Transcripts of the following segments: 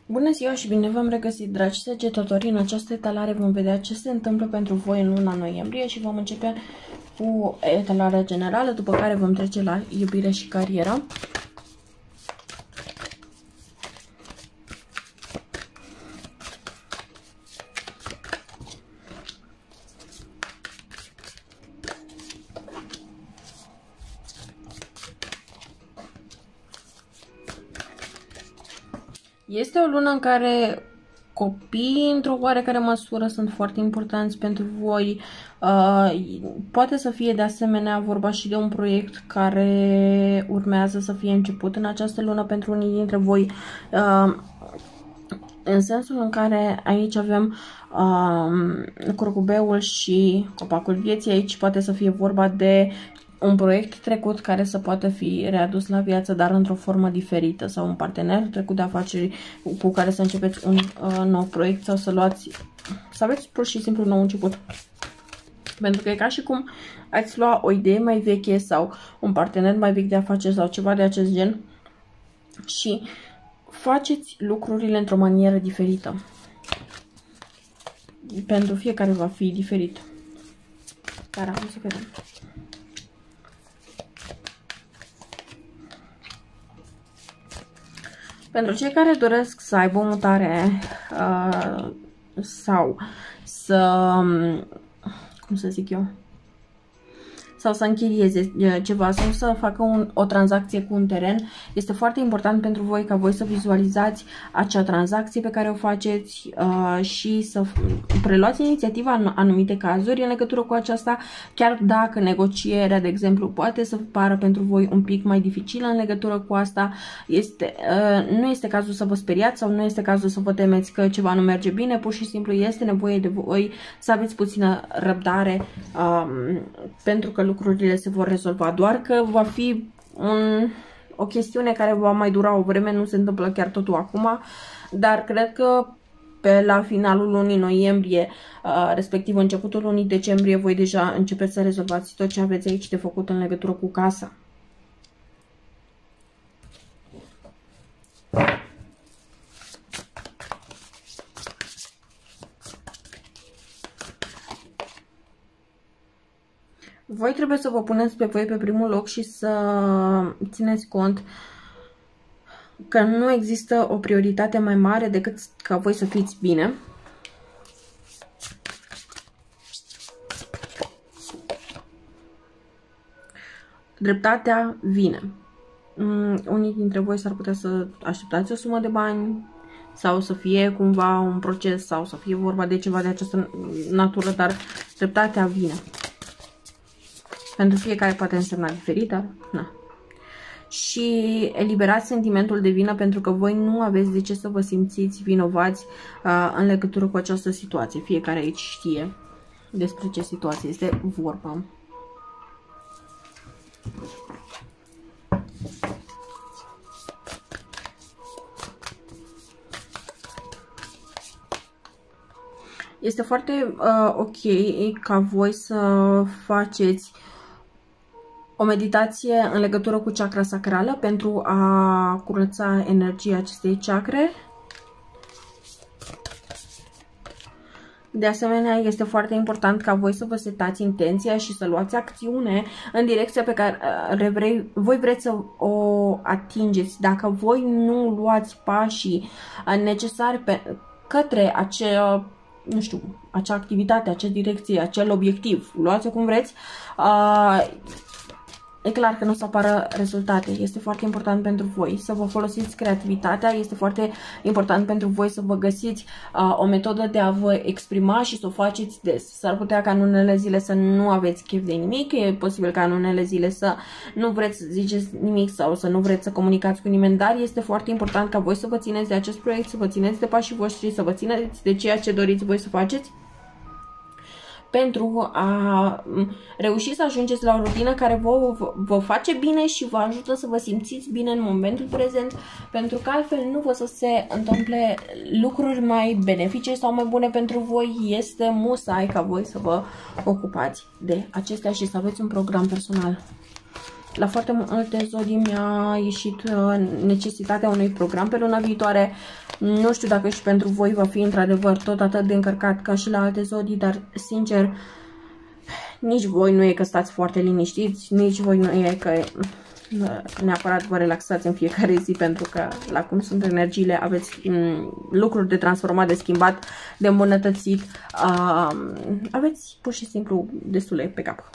Bună ziua și bine v-am regăsit, dragi săgetători. În această etalare vom vedea ce se întâmplă pentru voi în luna noiembrie și vom începe cu etalarea generală, după care vom trece la iubire și carieră. Este o lună în care copiii, într-o oarecare măsură, sunt foarte importanți pentru voi. Poate să fie de asemenea vorba și de un proiect care urmează să fie început în această lună pentru unii dintre voi. În sensul în care aici avem curcubeul și copacul vieții. Aici poate să fie vorba de un proiect trecut care să poată fi readus la viață, dar într-o formă diferită, sau un partener trecut de afaceri cu care să începeți un nou proiect sau să aveți pur și simplu un nou început. Pentru că e ca și cum ați lua o idee mai veche sau un partener mai vechi de afaceri sau ceva de acest gen și faceți lucrurile într-o manieră diferită. Pentru fiecare va fi diferit. Dar am să vedem. Pentru cei care doresc să aibă o mutare sau să, cum să zic eu, sau să închirieze ceva sau să facă o tranzacție cu un teren, este foarte important pentru voi ca voi să vizualizați acea tranzacție pe care o faceți și să preluați inițiativa în anumite cazuri în legătură cu aceasta, chiar dacă negocierea, de exemplu, poate să pară pentru voi un pic mai dificilă în legătură cu asta. Nu este cazul să vă speriați sau nu este cazul să vă temeți că ceva nu merge bine, pur și simplu este nevoie de voi să aveți puțină răbdare pentru că lucrurile se vor rezolva, doar că va fi o chestiune care va mai dura o vreme, nu se întâmplă chiar totul acum, dar cred că pe la finalul lunii noiembrie, respectiv începutul lunii decembrie, voi deja începeți să rezolvați tot ce aveți aici de făcut în legătură cu casa. Voi trebuie să vă puneți pe voi pe primul loc și să țineți cont că nu există o prioritate mai mare decât ca voi să fiți bine. Dreptatea vine. Unii dintre voi s-ar putea să așteptați o sumă de bani sau să fie cumva un proces sau să fie vorba de ceva de această natură, dar dreptatea vine. Pentru fiecare poate însemna diferită. Na. Și eliberați sentimentul de vină pentru că voi nu aveți de ce să vă simțiți vinovați în legătură cu această situație. Fiecare aici știe despre ce situație este vorba. Este foarte ok ca voi să faceți o meditație în legătură cu chakra sacrală pentru a curăța energia acestei chakre. De asemenea, este foarte important ca voi să vă setați intenția și să luați acțiune în direcția pe care voi vreți să o atingeți. Dacă voi nu luați pașii necesari către acea, nu știu, acea activitate, acea direcție, acel obiectiv, luați-o cum vreți, e clar că nu o să apară rezultate. Este foarte important pentru voi să vă folosiți creativitatea, este foarte important pentru voi să vă găsiți o metodă de a vă exprima și să o faceți des. S-ar putea ca în unele zile să nu aveți chef de nimic, e posibil ca în unele zile să nu vreți să ziceți nimic sau să nu vreți să comunicați cu nimeni, dar este foarte important ca voi să vă țineți de acest proiect, să vă țineți de pașii voștri, să vă țineți de ceea ce doriți voi să faceți, pentru a reuși să ajungeți la o rutină care vă face bine și vă ajută să vă simțiți bine în momentul prezent, pentru că altfel nu vă să se întâmple lucruri mai benefice sau mai bune pentru voi. Este musai ca voi să vă ocupați de acestea și să aveți un program personal. La foarte multe zodii mi-a ieșit necesitatea unui program pe luna viitoare. Nu știu dacă și pentru voi va fi într-adevăr tot atât de încărcat ca și la alte zodii, dar sincer, nici voi nu e că stați foarte liniștiți, nici voi nu e că neapărat vă relaxați în fiecare zi, pentru că la cum sunt energiile aveți lucruri de transformat, de schimbat, de îmbunătățit, aveți pur și simplu destule pe cap.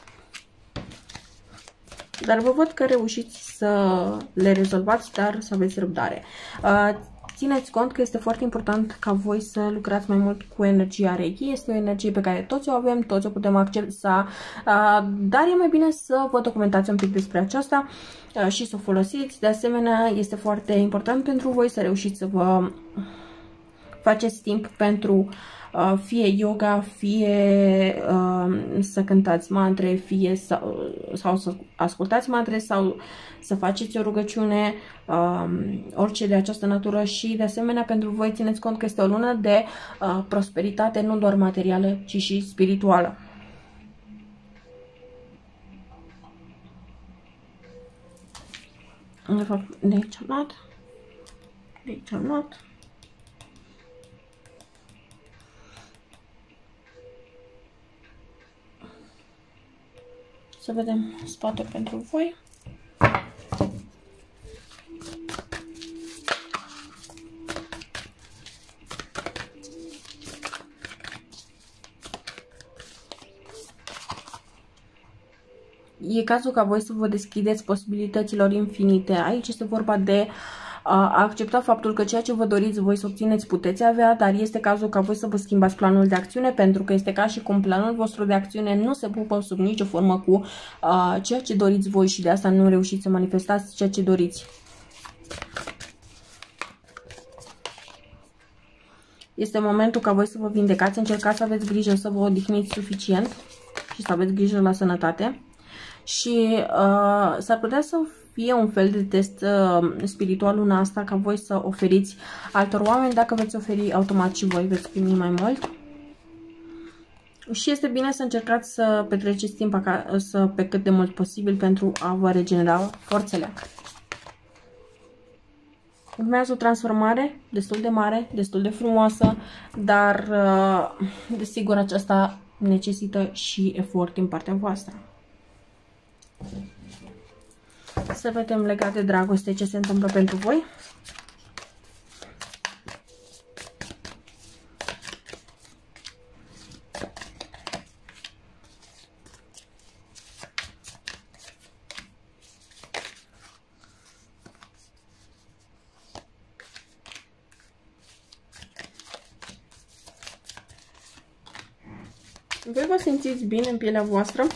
Dar vă văd că reușiți să le rezolvați, dar să aveți răbdare. Țineți cont că este foarte important ca voi să lucrați mai mult cu energia Reiki. Este o energie pe care toți o avem, toți o putem accesa, dar e mai bine să vă documentați un pic despre aceasta și să o folosiți. De asemenea, este foarte important pentru voi să reușiți să vă faceți timp pentru fie yoga, fie să cântați mantre, fie sau să ascultați mantre, sau să faceți o rugăciune, orice de această natură. Și de asemenea pentru voi țineți cont că este o lună de prosperitate, nu doar materială, ci și spirituală. De fapt, de aici am luat, de aici am luat. Să vedem sfatul pentru voi. E cazul ca voi să vă deschideți posibilităților infinite. Aici este vorba de a accepta faptul că ceea ce vă doriți voi să obțineți puteți avea, dar este cazul ca voi să vă schimbați planul de acțiune, pentru că este ca și cum planul vostru de acțiune nu se pupă sub nicio formă cu ceea ce doriți voi și de asta nu reușiți să manifestați ceea ce doriți. Este momentul ca voi să vă vindecați, încercați să aveți grijă să vă odihniți suficient și să aveți grijă la sănătate. Și s-ar putea să fie un fel de test spiritual luna asta, ca voi să oferiți altor oameni. Dacă veți oferi, automat și voi veți primi mai mult. Și este bine să încercați să petreceți timp acasă pe cât de mult posibil pentru a vă regenera forțele. Urmează o transformare destul de mare, destul de frumoasă, dar desigur aceasta necesită și efort din partea voastră. Să vedem legat de dragoste ce se întâmplă pentru voi. Voi vă simțiți bine în pielea voastră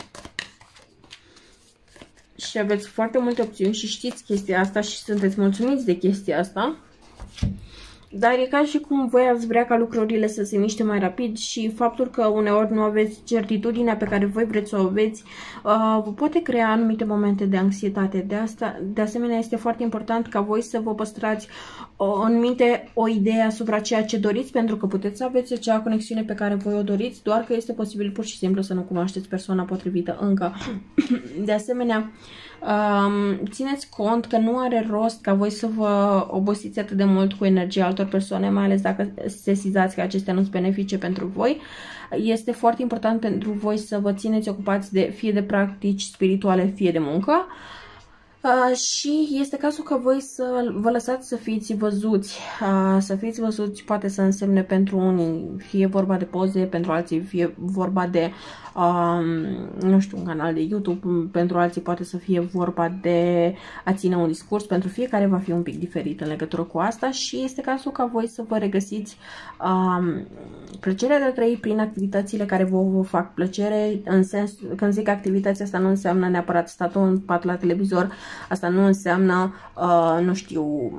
și aveți foarte multe opțiuni și știți chestia asta și sunteți mulțumiți de chestia asta. Dar e ca și cum voi ați vrea ca lucrurile să se miște mai rapid și faptul că uneori nu aveți certitudinea pe care voi vreți să o aveți vă poate crea anumite momente de anxietate. De asemenea, este foarte important ca voi să vă păstrați în minte o idee asupra ceea ce doriți, pentru că puteți să aveți acea conexiune pe care voi o doriți, doar că este posibil pur și simplu să nu cunoașteți persoana potrivită încă. De asemenea, țineți cont că nu are rost ca voi să vă obosiți atât de mult cu energia altor persoane, mai ales dacă sesizați că acestea nu sunt benefice pentru voi. Este foarte important pentru voi să vă țineți ocupați fie de practici spirituale, fie de muncă. Și este cazul ca voi să vă lăsați să fiți văzuți. Să fiți văzuți poate să însemne pentru unii fie vorba de poze, pentru alții fie vorba de nu știu, un canal de YouTube, pentru alții poate să fie vorba de a ține un discurs, pentru fiecare va fi un pic diferit în legătură cu asta și este cazul ca voi să vă regăsiți plăcerea de a trăi prin activitățile care vă fac plăcere. În sens, când zic activități, asta nu înseamnă neapărat statul în pat la televizor, asta nu înseamnă, nu știu,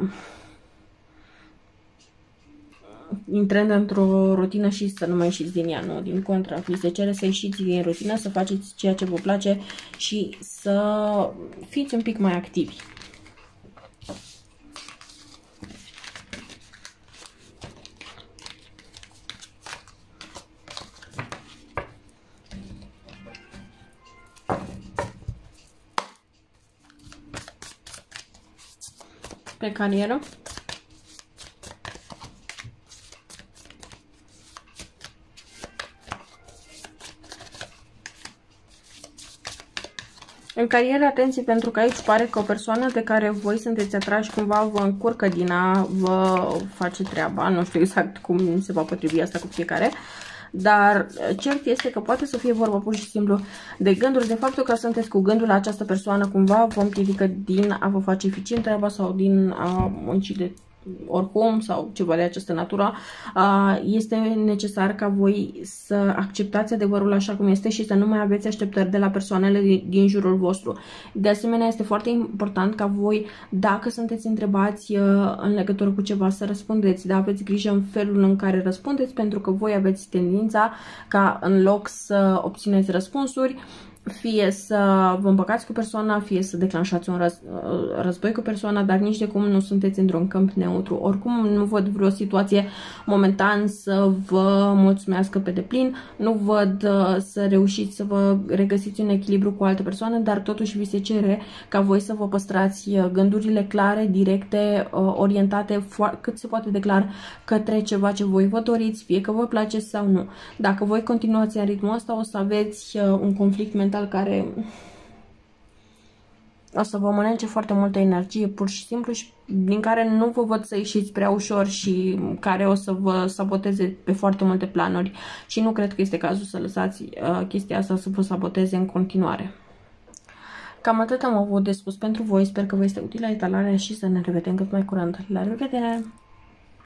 intrând într-o rutină și să nu mai ieșiți din ea, nu, din contră. Vi se cere să ieșiți din rutină, să faceți ceea ce vă place și să fiți un pic mai activi. Pe carieră. În carieră, atenție, pentru că aici pare că o persoană de care voi sunteți atrași cumva vă încurcă din a vă face treaba. Nu știu exact cum se va potrivi asta cu fiecare. Dar cert este că poate să fie vorba pur și simplu de gânduri, de faptul că sunteți cu gândul la această persoană cumva vă împiedică din a vă face eficient treaba sau din a munci de oricum sau ceva de această natură. Este necesar ca voi să acceptați adevărul așa cum este și să nu mai aveți așteptări de la persoanele din jurul vostru. De asemenea, este foarte important ca voi, dacă sunteți întrebați în legătură cu ceva, să răspundeți, da, aveți grijă în felul în care răspundeți, pentru că voi aveți tendința ca în loc să obțineți răspunsuri, fie să vă împăcați cu persoana, fie să declanșați un război cu persoana, dar nici de cum nu sunteți într-un câmp neutru. Oricum nu văd vreo situație momentan să vă mulțumească pe deplin, nu văd să reușiți să vă regăsiți un echilibru cu o altă persoană, dar totuși vi se cere ca voi să vă păstrați gândurile clare, directe, orientate cât se poate de clar către ceva ce voi vă doriți, fie că vă place sau nu. Dacă voi continuați în ritmul ăsta, o să aveți un conflict mental care o să vă mănânce foarte multă energie, pur și simplu, și din care nu vă văd să ieșiți prea ușor și care o să vă saboteze pe foarte multe planuri și nu cred că este cazul să lăsați chestia asta să vă saboteze în continuare. Cam atât am avut de spus pentru voi, sper că vă este utilă etalarea și să ne revedem cât mai curând. La revedere!